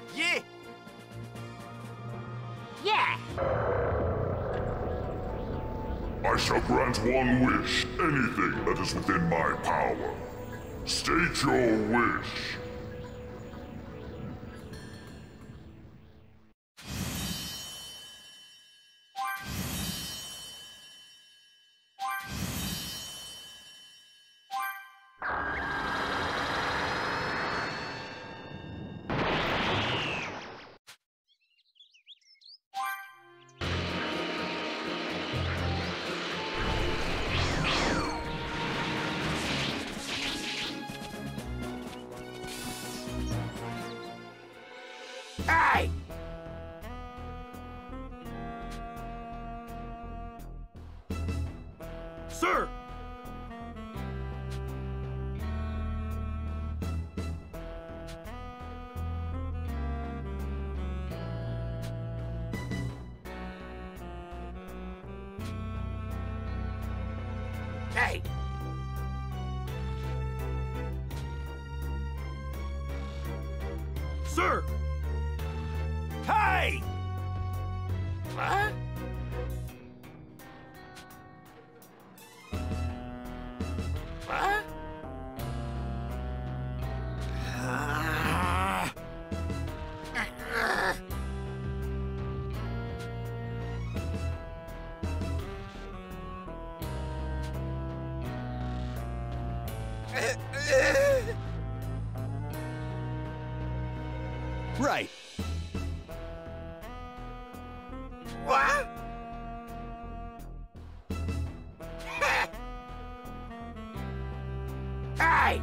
Yeah! Yeah! I shall grant one wish, anything that is within my power. State your wish. Hey! Sir! Hey! Sir! Hey! What? What? Right. What? Hey!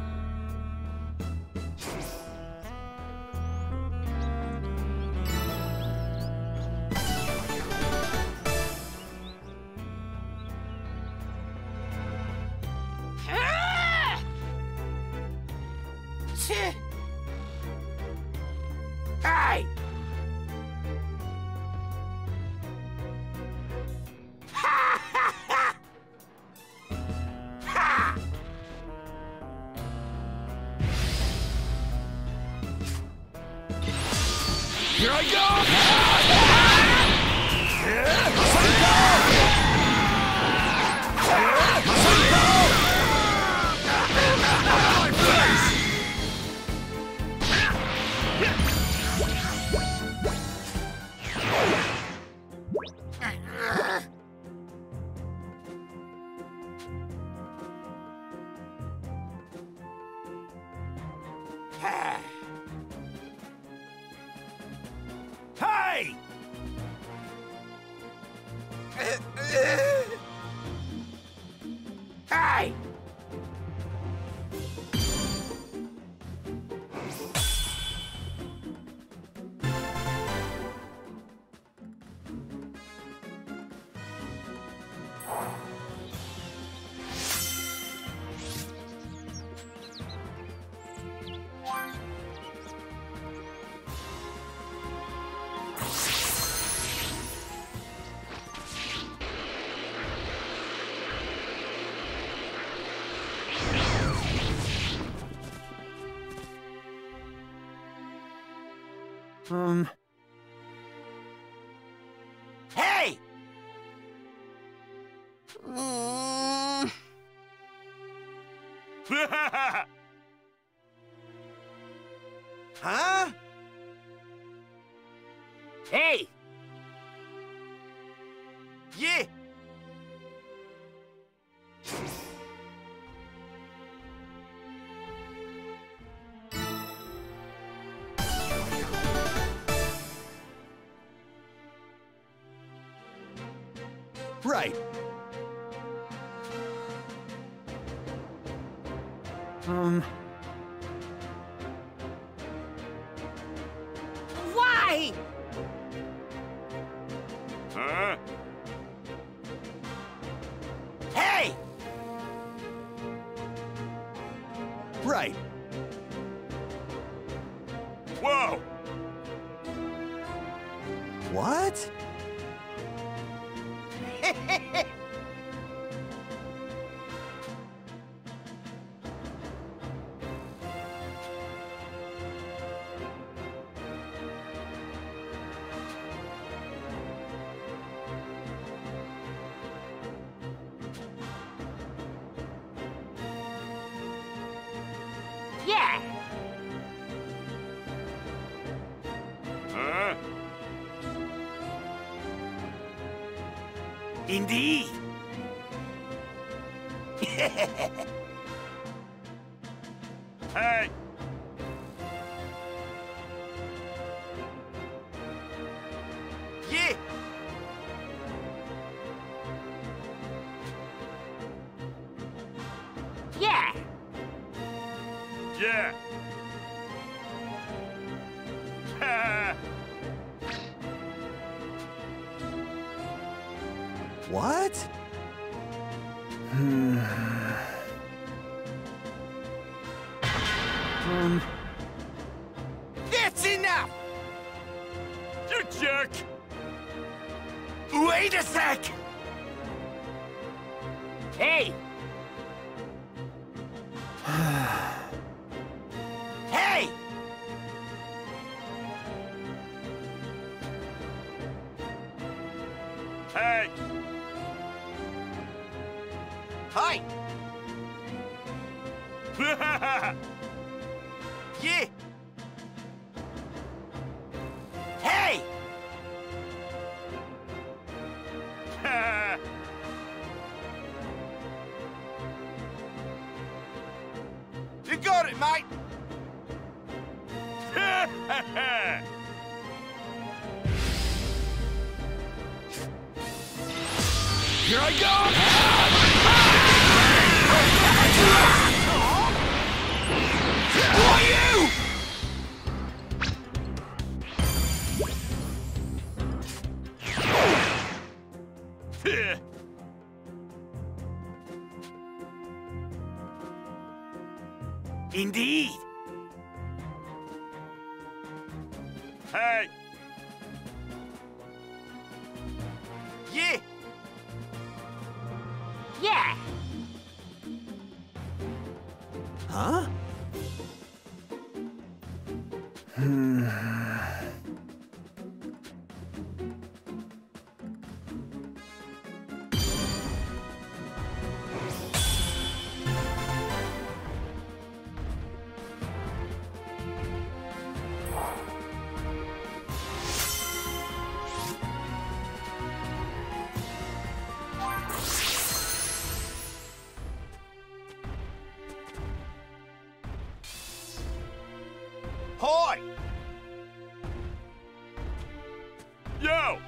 Ah! Shit! Hey! Ha ha ha! Ha! Here I go! Hey! Hey! Hey! Huh? Hey! Yeah! Right. Why? Huh? Hey! Right. Whoa! What? Indeed. Hey. Yeah. Yeah. Yeah. What? That's enough! You jerk! Wait a sec! Hey! Hey! Hey! Hi! Yeah! Hey! You got it, mate! Here I go! Who are you? Indeed! Hey! Yeah! Yeah! Huh? Hi! Yo!